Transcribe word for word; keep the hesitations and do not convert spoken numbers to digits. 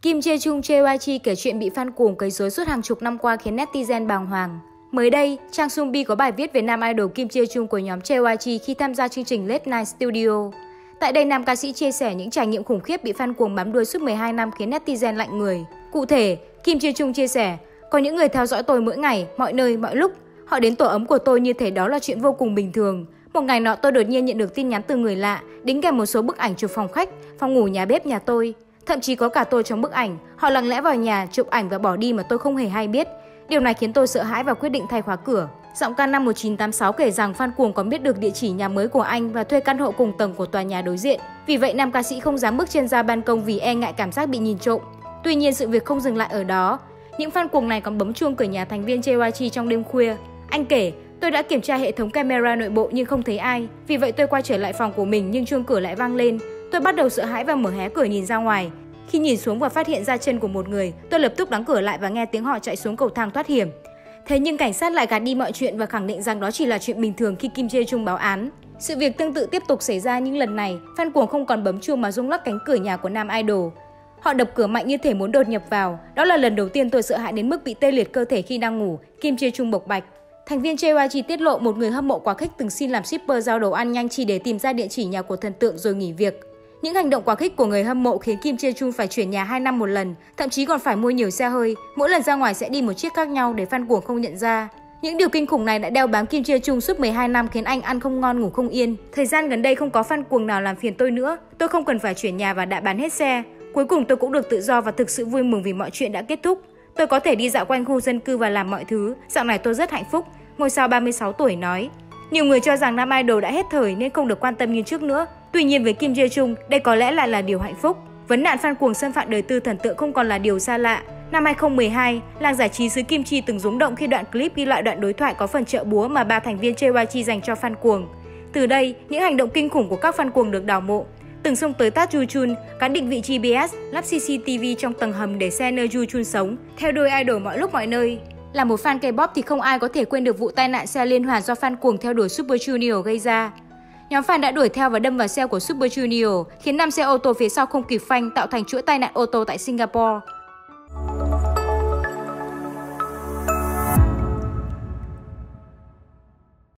Kim Jae Chung J Y G kể chuyện bị fan cuồng quấy rối suốt hàng chục năm qua khiến netizen bàng hoàng. Mới đây, trang Sungbi có bài viết về nam idol Kim Jae Chung của nhóm J Y G khi tham gia chương trình Late Night Studio. Tại đây, nam ca sĩ chia sẻ những trải nghiệm khủng khiếp bị fan cuồng bám đuôi suốt mười hai năm khiến netizen lạnh người. Cụ thể, Kim Jae Chung chia sẻ, có những người theo dõi tôi mỗi ngày, mọi nơi, mọi lúc. Họ đến tổ ấm của tôi như thể đó là chuyện vô cùng bình thường. Một ngày nọ tôi đột nhiên nhận được tin nhắn từ người lạ, đính kèm một số bức ảnh chụp phòng khách, phòng ngủ, nhà bếp nhà tôi. Thậm chí có cả tôi trong bức ảnh, họ lặng lẽ vào nhà, chụp ảnh và bỏ đi mà tôi không hề hay biết. Điều này khiến tôi sợ hãi và quyết định thay khóa cửa. Giọng ca năm một chín tám sáu kể rằng fan cuồng còn biết được địa chỉ nhà mới của anh và thuê căn hộ cùng tầng của tòa nhà đối diện. Vì vậy, nam ca sĩ không dám bước chân ra ban công vì e ngại cảm giác bị nhìn trộm. Tuy nhiên, sự việc không dừng lại ở đó. Những fan cuồng này còn bấm chuông cửa nhà thành viên J Y G trong đêm khuya. Anh kể, tôi đã kiểm tra hệ thống camera nội bộ nhưng không thấy ai. Vì vậy tôi quay trở lại phòng của mình nhưng chuông cửa lại vang lên. Tôi bắt đầu sợ hãi và mở hé cửa nhìn ra ngoài. Khi nhìn xuống và phát hiện ra chân của một người, tôi lập tức đóng cửa lại và nghe tiếng họ chạy xuống cầu thang thoát hiểm. Thế nhưng cảnh sát lại gạt đi mọi chuyện và khẳng định rằng đó chỉ là chuyện bình thường khi Kim Jae Chung báo án. Sự việc tương tự tiếp tục xảy ra nhưng lần này, fan cuồng không còn bấm chuông mà rung lắc cánh cửa nhà của nam idol. Họ đập cửa mạnh như thể muốn đột nhập vào. Đó là lần đầu tiên tôi sợ hãi đến mức bị tê liệt cơ thể khi đang ngủ, Kim Jae Chung bộc bạch. Thành viên J Y G tiết lộ một người hâm mộ quá khích từng xin làm shipper giao đồ ăn nhanh chỉ để tìm ra địa chỉ nhà của thần tượng rồi nghỉ việc. Những hành động quá khích của người hâm mộ khiến Kim Jae Chung phải chuyển nhà hai năm một lần, thậm chí còn phải mua nhiều xe hơi, mỗi lần ra ngoài sẽ đi một chiếc khác nhau để fan cuồng không nhận ra. Những điều kinh khủng này đã đeo bám Kim Jae Chung suốt mười hai năm khiến anh ăn không ngon ngủ không yên. Thời gian gần đây không có fan cuồng nào làm phiền tôi nữa, tôi không cần phải chuyển nhà và đã bán hết xe. Cuối cùng tôi cũng được tự do và thực sự vui mừng vì mọi chuyện đã kết thúc. Tôi có thể đi dạo quanh khu dân cư và làm mọi thứ, dạo này tôi rất hạnh phúc, ngôi sao ba mươi sáu tuổi nói. Nhiều người cho rằng nam idol đã hết thời nên không được quan tâm như trước nữa. Tuy nhiên với Kim Jae Chung, đây có lẽ lại là điều hạnh phúc. Vấn nạn fan cuồng xâm phạm đời tư thần tượng không còn là điều xa lạ. Năm hai không một hai, làng giải trí xứ Kim Chi từng rúng động khi đoạn clip ghi lại đoạn đối thoại có phần trợ búa mà ba thành viên J Y G dành cho fan cuồng. Từ đây, những hành động kinh khủng của các fan cuồng được đào mộ. Từng xông tới tát Ju Chun, cán định vị G P S, lắp C C T V trong tầng hầm để xe nơi Ju Chun sống, theo đuôi idol mọi lúc mọi nơi. Là một fan K-pop thì không ai có thể quên được vụ tai nạn xe liên hoàn do fan cuồng theo đuổi Super Junior gây ra. Nhóm fan đã đuổi theo và đâm vào xe của Super Junior, khiến năm xe ô tô phía sau không kịp phanh tạo thành chuỗi tai nạn ô tô tại Singapore.